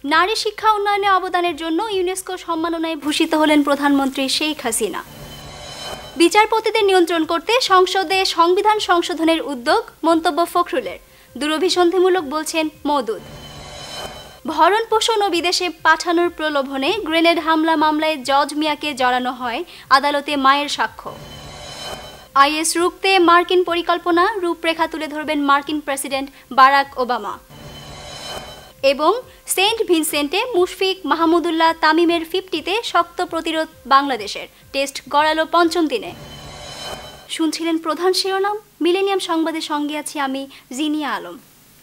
নারী শিক্ষা উন্নয়নে অবদানের জন্য ইউনেস্কো সম্মাননায় ভূষিত হলেন প্রধানমন্ত্রী শেখ হাসিনা। বিচারপতিদের নিয়ন্ত্রণ করতে সংসদে সংবিধান সংশোধনের উদ্যোগ, মন্তব্য ফখরুলের। দুরভিসন্ধিমূলক বলছেন মওদুদ। ভরণ পোষণ ও বিদেশে পাঠানোর প্রলোভনে গ্রেনেড হামলা মামলায় জজ মিয়াকে জড়ানো হয়, আদালতে মায়ের সাক্ষ্য। আইএস রুখতে মার্কিন পরিকল্পনা, রূপরেখা তুলে ধরবেন মার্কিন প্রেসিডেন্ট বারাক ওবামা। এবং সেন্ট ভিনসেন্টে মুশফিক মাহমুদুল্লাহ তামিমের 50-তে শক্ত প্রতিরোধ বাংলাদেশের। টেস্ট গড়ালো পঞ্চম দিনে। শুনছিলেন প্রধান শিরোনাম। মিলেনিয়াম সংবাদের সঙ্গে আছি আমি জিনিয়া আলম।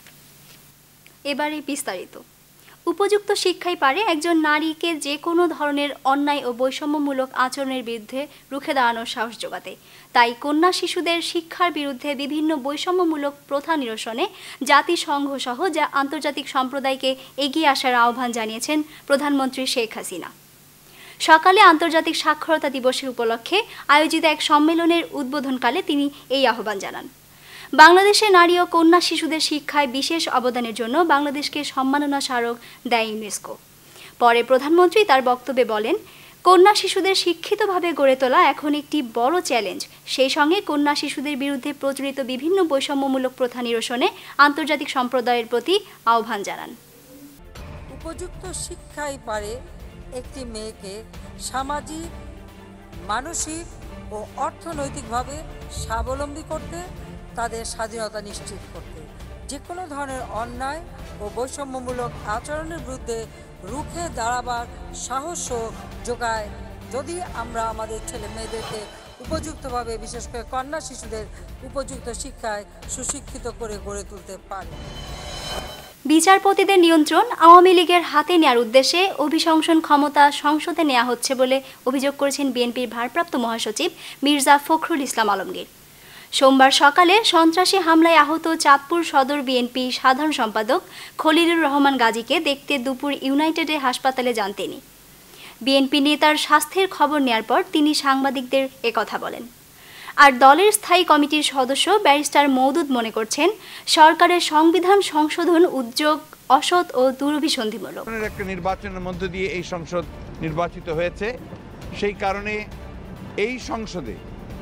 এবারে বিস্তারিত। উপযুক্ত শিক্ষাই পারে একজন নারীকে যে কোনো ধরনের অন্যায় ও বৈষম্যমূলক আচরণের বিরুদ্ধে রুখে দাঁড়ানোর সাহস যোগাতে। তাই কন্যা শিশুদের শিক্ষার বিরুদ্ধে বিভিন্ন বৈষম্যমূলক প্রথা নিরসনে জাতিসংঘ সহ যা আন্তর্জাতিক সম্প্রদায়কে এগিয়ে আসার আহ্বান জানিয়েছেন প্রধানমন্ত্রী শেখ হাসিনা। সকালে আন্তর্জাতিক সাক্ষরতা দিবসের উপলক্ষে আয়োজিত এক সম্মেলনের উদ্বোধনকালে তিনি এই আহ্বান জানান। বাংলাদেশে নারী ও কন্যা শিশুদের শিক্ষায় বিশেষ অবদানের জন্য বাংলাদেশকে সম্মাননা স্মারক দেয় ইউনেস্কো। পরে প্রধানমন্ত্রী তার বক্তব্যে বলেন, কন্যা শিশুদের শিক্ষিতভাবে গড়ে তোলা এখন একটি বড় চ্যালেঞ্জ। সেই সঙ্গে কন্যা শিশুদের বিরুদ্ধে প্রচলিত বিভিন্ন বৈষম্যমূলক প্রথা নিরসনে আন্তর্জাতিক সম্প্রদায়ের প্রতি আহ্বান জানান। উপযুক্ত শিক্ষাই পারে একটি মেয়েকে সামাজিক, মানসিক ও অর্থনৈতিকভাবে স্বাবলম্বী করতে, তাদের স্বাধীনতা নিশ্চিত করতে, যে কোনো ধরনের অন্যায় ও বৈষম্যমূলক আচরণের বিরুদ্ধে রুখে দাঁড়াবার সাহসও যোগায় যদি আমরা আমাদের ছেলে মেয়েদেরকে উপযুক্তভাবে, বিশেষ করে কন্যা শিশুদের উপযুক্ত শিক্ষায় সুশিক্ষিত করে গড়ে তুলতে পারি। বিচারপতিদের নিয়ন্ত্রণ আওয়ামী লীগের হাতে নেওয়ার উদ্দেশ্যে অভিশংসন ক্ষমতা সংসদে নেওয়া হচ্ছে বলে অভিযোগ করেছেন বিএনপির ভারপ্রাপ্ত মহাসচিব মির্জা ফখরুল ইসলাম আলমগীর। সোমবার সকালে সন্ত্রাসী হামলায় আহত চাঁদপুর সদর বিএনপি সাধারণ সম্পাদক খলিলুর রহমান গাজীকে দেখতে দুপুর ইউনাইটেডে হাসপাতালে যান তিনি। বিএনপি নেতার স্বাস্থ্যের খবর নেয়ার পর তিনি সাংবাদিকদের একথা বলেন। আর দলের স্থায়ী কমিটির সদস্য ব্যারিস্টার মওদুদ মনে করছেন, সরকারের সংবিধান সংশোধন উদ্যোগ অসৎ ও দুরভিসন্ধিমূলক। একটা নির্বাচনের মধ্য দিয়ে এই সংসদ নির্বাচিত হয়েছে, সেই কারণে এই সংসদে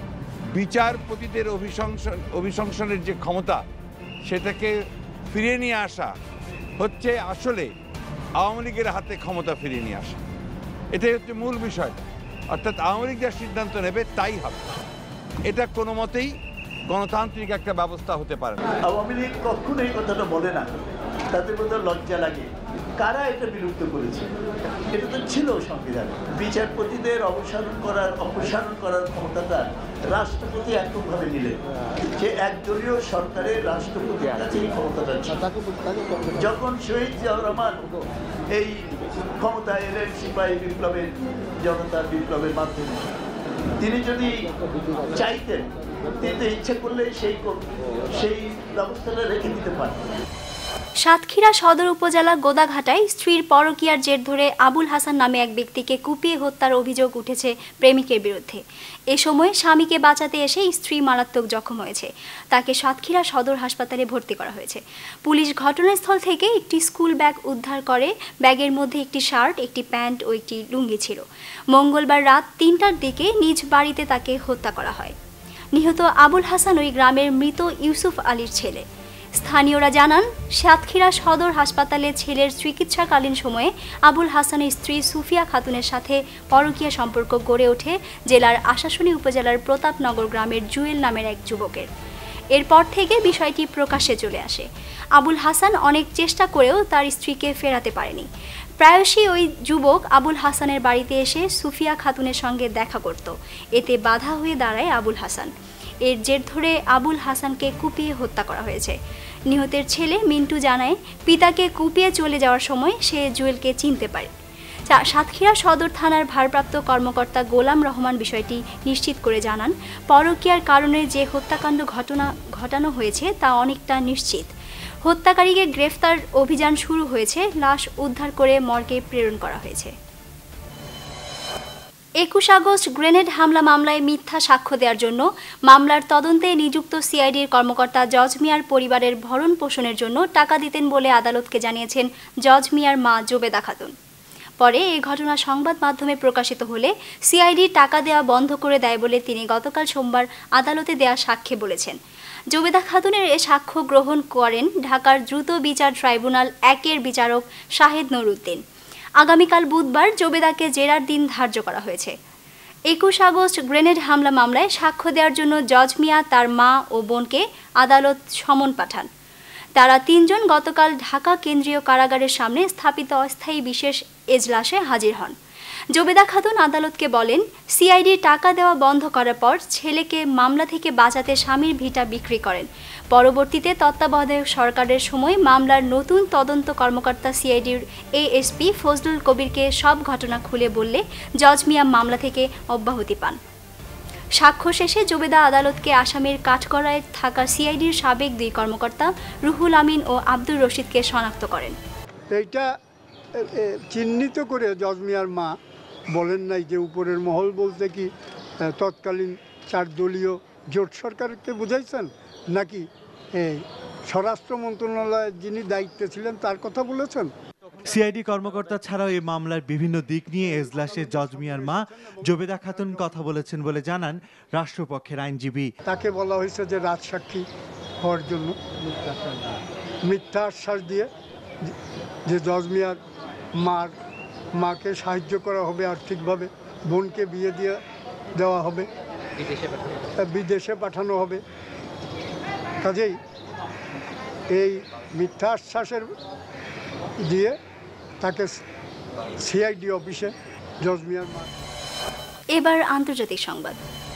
বিচারপতিদের অভিশংসনের যে ক্ষমতা, সেটাকে ফিরিয়ে নিয়ে আসা হচ্ছে আসলে আওয়ামী লীগের হাতে ক্ষমতা ফিরিয়ে নিয়ে আসা। এটাই হচ্ছে মূল বিষয়। অর্থাৎ আওয়ামী লীগ যা সিদ্ধান্ত নেবে তাই হবে। এটা কোনো মতেই গণতান্ত্রিক একটা ব্যবস্থা হতে পারে না। আওয়ামী লীগ কখনো এই কথাটা বলে না, তাদের মধ্যে লজ্জা লাগে। কারা এটা বিলুপ্ত করেছে? এটা তো ছিল সংবিধানে। বিচারপতিদের অপসারণ করার ক্ষমতাটা রাষ্ট্রপতি এককভাবে নিলেন। যে একদলীয় সরকারের রাষ্ট্রপতির কাছে এই ক্ষমতাটা ছিল। যখন শহীদ জিয়াউর রহমান এই ক্ষমতায় এলেন সিপাহী বিপ্লবের, জনতার বিপ্লবের মাধ্যমে, তিনি যদি চাইতেন, তিনি ইচ্ছে করলে সেই ব্যবস্থাটা রেখে দিতে পারতেন। সাতক্ষীরা সদর উপজেলা গোদাঘাটায় স্ত্রীর পরকীয়ার জের ধরে আবুল হাসান নামে এক ব্যক্তিকে কুপিয়ে হত্যার অভিযোগ উঠেছে প্রেমিকের বিরুদ্ধে। এ সময় স্বামীকে বাঁচাতে এসে স্ত্রী মারাত্মক জখম হয়েছে। তাকে সাতক্ষীরা সদর হাসপাতালে ভর্তি করা হয়েছে। পুলিশ ঘটনাস্থল থেকে একটি স্কুল ব্যাগ উদ্ধার করে। ব্যাগের মধ্যে একটি শার্ট, একটি প্যান্ট ও একটি লুঙ্গি ছিল। মঙ্গলবার রাত 3টার দিকে নিজ বাড়িতে তাকে হত্যা করা হয়। নিহত আবুল হাসান ওই গ্রামের মৃত ইউসুফ আলীর ছেলে। স্থানীয়রা জানান, সাতক্ষীরা সদর হাসপাতালে ছেলের চিকিৎসাকালীন সময়ে আবুল হাসানের স্ত্রী সুফিয়া খাতুনের সাথে পরকীয়া সম্পর্ক গড়ে ওঠে জেলার আশাশুনি উপজেলার প্রতাপনগর গ্রামের জুয়েল নামের এক যুবকের। এরপর থেকে বিষয়টি প্রকাশ্যে চলে আসে। আবুল হাসান অনেক চেষ্টা করেও তার স্ত্রীকে ফেরাতে পারেনি। প্রায়শই ওই যুবক আবুল হাসানের বাড়িতে এসে সুফিয়া খাতুনের সঙ্গে দেখা করত। এতে বাধা হয়ে দাঁড়ায় আবুল হাসান। এর জের ধরে আবুল হাসানকে কুপিয়ে হত্যা করা হয়েছে। নিহতের ছেলে মিন্টু জানায়, পিতাকে কুপিয়ে চলে যাওয়ার সময় সে জুয়েলকে চিনতে পারে। সাতক্ষীরা সদর থানার ভারপ্রাপ্ত কর্মকর্তা গোলাম রহমান বিষয়টি নিশ্চিত করে জানান, পরকীয়ার কারণে যে হত্যাকাণ্ড ঘটানো হয়েছে তা অনেকটা নিশ্চিত। হত্যাকারীকে গ্রেফতার অভিযান শুরু হয়েছে। লাশ উদ্ধার করে মর্গে প্রেরণ করা হয়েছে। 21 আগস্ট গ্রেনেড হামলা মামলায় মিথ্যা সাক্ষ্য দেওয়ার জন্য মামলার তদন্তে নিযুক্ত সিআইডির কর্মকর্তা জজ মিয়ার পরিবারের ভরণ পোষণের জন্য টাকা দিতেন বলে আদালতকে জানিয়েছেন জজ মিয়ার মা জোবেদা খাতুন। পরে এই ঘটনা সংবাদ মাধ্যমে প্রকাশিত হলে সিআইডি টাকা দেওয়া বন্ধ করে দেয় বলে তিনি গতকাল সোমবার আদালতে দেওয়া সাক্ষ্যে বলেছেন। জোবেদা খাতুনের এ সাক্ষ্য গ্রহণ করেন ঢাকার দ্রুত বিচার ট্রাইব্যুনাল 1-এর বিচারক শাহেদ নুরউদ্দিন। আগামীকাল বুধবার জোবেদাকে জেরার দিন ধার্য করা হয়েছে। 21 আগস্ট গ্রেনেড হামলা মামলায় সাক্ষ্য দেওয়ার জন্য জজ মিয়া তার মা ও বোনকে আদালত সমন পাঠান। তারা 3 জন গতকাল ঢাকা কেন্দ্রীয় কারাগারের সামনে স্থাপিত অস্থায়ী বিশেষ এজলাসে হাজির হন। জোবেদা খাতুন আদালতকে বলেন, সিআইডি টাকা দেওয়া বন্ধ করার পর ছেলেকে মামলা থেকে বাঁচাতে স্বামীর ভিটা বিক্রি করেন। পরবর্তীতে তত্ত্বাবধায়ক সরকারের সময় মামলার নতুন তদন্ত কর্মকর্তা সিআইডির এএসপি ফজলুল কবিরকে সব ঘটনা খুলে বললে জজ মিয়া মামলা থেকে অব্যাহতি পান। সাক্ষ্য শেষে জোবেদা আদালতকে আসামির কাঠগড়ায় থাকা সিআইডির সাবেক 2 কর্মকর্তা রুহুল আমিন ও আব্দুর রশিদকে শনাক্ত করেন। এইটা চিহ্নিত করে জজ মিয়ার মা বলেন নাই যে উপরের মহল বলতে কি তৎকালীন 4 দলীয় জোট সরকারকে বুঝাইছেন, নাকি স্বরাষ্ট্র মন্ত্রণালয়ের যিনি দায়িত্বে ছিলেন তার কথা বলেছেন? সিআইডি কর্মকর্তা ছাড়াও এই মামলার বিভিন্ন দিক নিয়ে এজলাসে জজ মিয়ার মা জোবেদা খাতুন কথা বলেছেন বলে জানান রাষ্ট্রপক্ষের আইনজীবী। তাকে বলা হয়েছে যে রাজসাক্ষী হওয়ার জন্য মিথ্যা আশ্বাস দিয়ে যে জজ মিয়ার মাকে সাহায্য করা হবে আর্থিকভাবে, বোনকে বিয়ে দিয়ে দেওয়া হবে, বিদেশে পাঠানো হবে। কাজেই এই মিথ্যা আশ্বাসের দিয়ে তাকে সিআইডি অফিসে জজ মিয়ার মা। এবার আন্তর্জাতিক সংবাদ।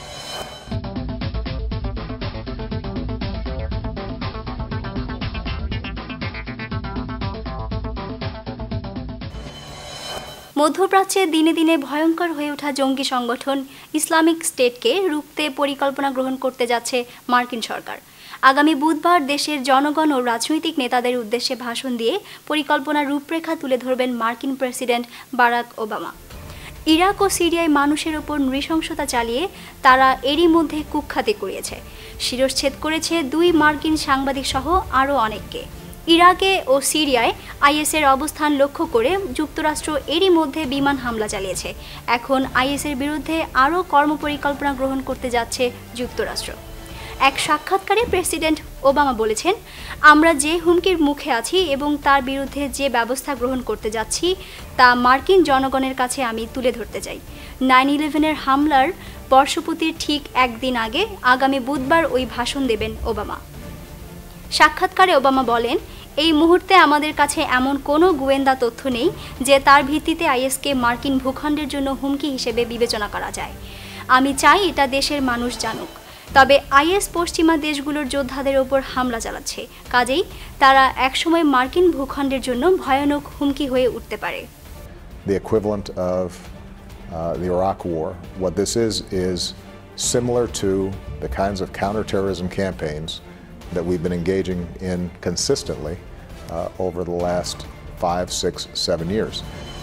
মধ্যপ্রাচ্যে দিনে দিনে ভয়ঙ্কর হয়ে ওঠা জঙ্গি সংগঠন ইসলামিক স্টেটকে রুখতে পরিকল্পনা গ্রহণ করতে যাচ্ছে মার্কিন সরকার। আগামী বুধবার দেশের জনগণ ও রাজনৈতিক নেতাদের উদ্দেশ্যে ভাষণ দিয়ে পরিকল্পনার রূপরেখা তুলে ধরবেন মার্কিন প্রেসিডেন্ট বারাক ওবামা। ইরাক ও সিরিয়ায় মানুষের ওপর নৃশংসতা চালিয়ে তারা এরই মধ্যে কুখ্যাতি করিয়েছে, শিরশ্ছেদ করেছে 2 মার্কিন সাংবাদিক সহ আরও অনেককে। ইরাকে ও সিরিয়ায় আইএসের অবস্থান লক্ষ্য করে যুক্তরাষ্ট্র এরই মধ্যে বিমান হামলা চালিয়েছে। এখন আইএসের বিরুদ্ধে আরও কর্মপরিকল্পনা গ্রহণ করতে যাচ্ছে যুক্তরাষ্ট্র। এক সাক্ষাৎকারে প্রেসিডেন্ট ওবামা বলেছেন, আমরা যে হুমকির মুখে আছি এবং তার বিরুদ্ধে যে ব্যবস্থা গ্রহণ করতে যাচ্ছি তা মার্কিন জনগণের কাছে আমি তুলে ধরতে চাই। 9/11-এর হামলার বর্ষপূর্তির ঠিক 1 দিন আগে আগামী বুধবার ওই ভাষণ দেবেন ওবামা। সাক্ষাৎকারে ওবামা বলেন, এই মুহূর্তে আমাদের কাছে এমন কোনো গোয়েন্দা তথ্য নেই যে তার ভিত্তিতে আইএসকে মার্কিন ভূখণ্ডের জন্য হুমকি হিসেবে বিবেচনা করা যায়। আমি চাই এটা দেশের মানুষ জানুক। তবে আইএস পশ্চিমা দেশগুলোর যোদ্ধাদের ওপর হামলা চালাচ্ছে, কাজেই তারা একসময় মার্কিন ভূখণ্ডের জন্য ভয়ানক হুমকি হয়ে উঠতে পারে। The equivalent of the Iraq War. What this is similar to the kinds of counterterrorism campaigns that we've been engaging in consistently over the last 5, 6, 7 years.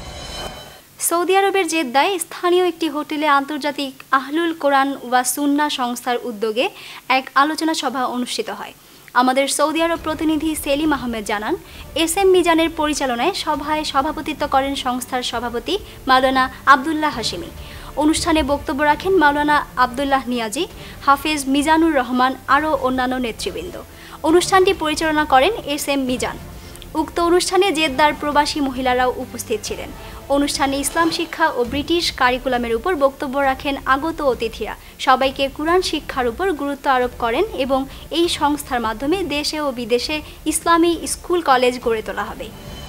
Saudi আরবের জেদ্দায় স্থানীয় একটি হোটেলে আন্তর্জাতিক আহলুল কোরআন ওয়া সুন্নাহ সংস্থার উদ্যোগে এক আলোচনা সভা অনুষ্ঠিত হয়। আমাদের সৌদি আরব প্রতিনিধি সেলিম আহমেদ জানান, এসএম মিজানের পরিচালনায় সভায় সভাপতিত্ব করেন সংস্থার সভাপতি মাওলানা আবদুল্লাহ হাশিমি। অনুষ্ঠানে বক্তব্য রাখেন মাওলানা আবদুল্লাহ নিয়াজি, হাফেজ মিজানুর রহমান আরও অন্যান্য নেতৃবৃন্দ। অনুষ্ঠানটি পরিচালনা করেন এসএম মিজান। উক্ত অনুষ্ঠানে জেদ্দার প্রবাসী মহিলারাও উপস্থিত ছিলেন। অনুষ্ঠানে ইসলাম শিক্ষা ও ব্রিটিশ কারিকুলামের উপর বক্তব্য রাখেন আগত অতিথিরা। সবাইকে কুরআন শিক্ষার উপর গুরুত্ব আরোপ করেন এবং এই সংস্থার মাধ্যমে দেশে ও বিদেশে ইসলামী স্কুল কলেজ গড়ে তোলা হবে।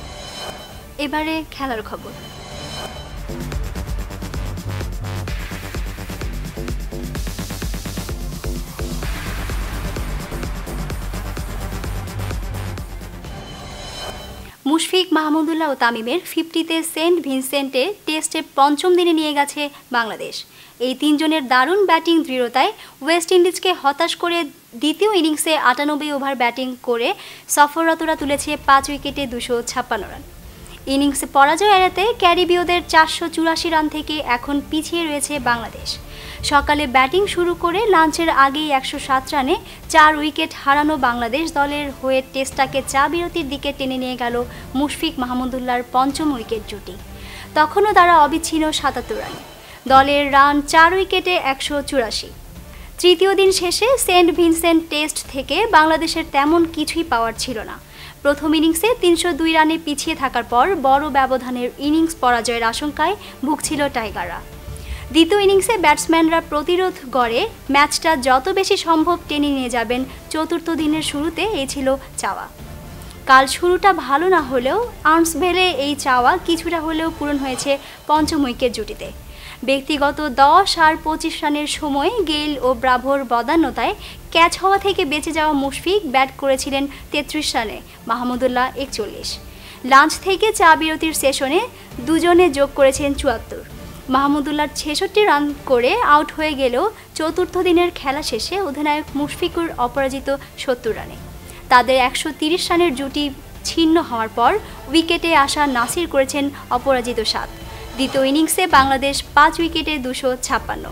এবারে খেলার খবর। মুশফিক মাহমুদুল্লাহ ও তামিমের 50-তে সেন্ট ভিনসেন্টে টেস্টে 5ম দিনে নিয়ে গেছে বাংলাদেশ। এই 3 জনের দারুণ ব্যাটিং দৃঢ়তায় ওয়েস্ট ইন্ডিজকে হতাশ করে দ্বিতীয় ইনিংসে 98 ওভার ব্যাটিং করে সফররতরা তুলেছে 5 উইকেটে 256 রান। ইনিংসে পরাজয় এড়াতে ক্যারিবীয়দের 484 রান থেকে এখন পিছিয়ে রয়েছে বাংলাদেশ। সকালে ব্যাটিং শুরু করে লাঞ্চের আগেই 107 রানে 4 উইকেট হারানো বাংলাদেশ দলের হয়ে টেস্টটাকে চা বিরতির দিকে টেনে নিয়ে গেল মুশফিক মাহমুদুল্লাহর পঞ্চম উইকেট জুটি। তখনও তারা অবিচ্ছিন্ন 77 রানে। দলের রান 4 উইকেটে 184। তৃতীয় দিন শেষে সেন্ট ভিনসেন্ট টেস্ট থেকে বাংলাদেশের তেমন কিছুই পাওয়ার ছিল না। প্রথম ইনিংসে 302 রানে পিছিয়ে থাকার পর বড় ব্যবধানের ইনিংস পরাজয়ের আশঙ্কায় ভুগছিল টাইগাররা। দ্বিতীয় ইনিংসে ব্যাটসম্যানরা প্রতিরোধ গড়ে ম্যাচটা যত বেশি সম্ভব টেনে নিয়ে যাবেন চতুর্থ দিনের শুরুতে এই ছিল চাওয়া। কাল শুরুটা ভালো না হলেও আর্নসভেলে এই চাওয়া কিছুটা হলেও পূরণ হয়েছে পঞ্চম উইকেট জুটিতে। ব্যক্তিগত 10 আর 25 রানের সময় গেইল ও ব্রাভোর বদান্যতায় ক্যাচ হওয়া থেকে বেঁচে যাওয়া মুশফিক ব্যাট করেছিলেন 33 রানে, মাহমুদুল্লাহ 41। লাঞ্চ থেকে চা বিরতির সেশনে দুজনে যোগ করেছেন 74। মাহমুদুল্লাহ 66 রান করে আউট হয়ে গেলেও চতুর্থ দিনের খেলা শেষে অধিনায়ক মুশফিকুর অপরাজিত 70 রানে। তাদের 130 রানের জুটি ছিন্ন হওয়ার পর উইকেটে আসা নাসির করেছেন অপরাজিত 7। দ্বিতীয় ইনিংসে বাংলাদেশ 5 উইকেটে 256।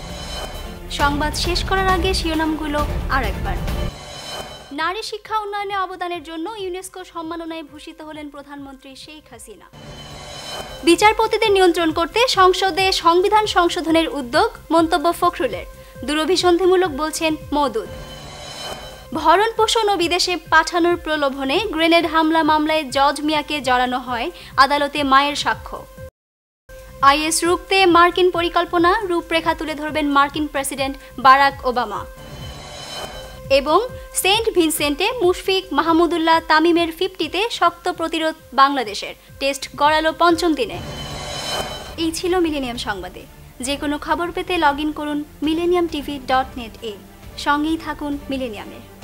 সংবাদ শেষ করার আগে শিরোনামগুলো আরেকবার। নারী শিক্ষা উন্নয়নে অবদানের জন্য ইউনেস্কো সম্মাননায় ভূষিত হলেন প্রধানমন্ত্রী শেখ হাসিনা। বিচারপতিদের নিয়ন্ত্রণ করতে সংসদে সংবিধান সংশোধনের উদ্যোগ, মন্তব্য ফখরুলের। দুরভিসন্ধিমূলক বলছেন মওদুদ। ভরণ পোষণ ও বিদেশে পাঠানোর প্রলোভনে গ্রেনেড হামলা মামলায় জজ মিয়াকে জড়ানো হয়, আদালতে মায়ের সাক্ষ্য। আইএস রুখতে মার্কিন পরিকল্পনা, রূপরেখা তুলে ধরবেন মার্কিন প্রেসিডেন্ট বারাক ওবামা। এবং সেন্ট ভিনসেন্টে মুশফিক মাহমুদুল্লাহ তামিমের 50-তে শক্ত প্রতিরোধ বাংলাদেশের, টেস্ট গড়ালো পঞ্চম দিনে। এই ছিল মিলেনিয়াম সংবাদে। যে কোনো খবর পেতে লগ ইন করুন millenniumtv.net-এ। সঙ্গেই থাকুন মিলেনিয়ামের।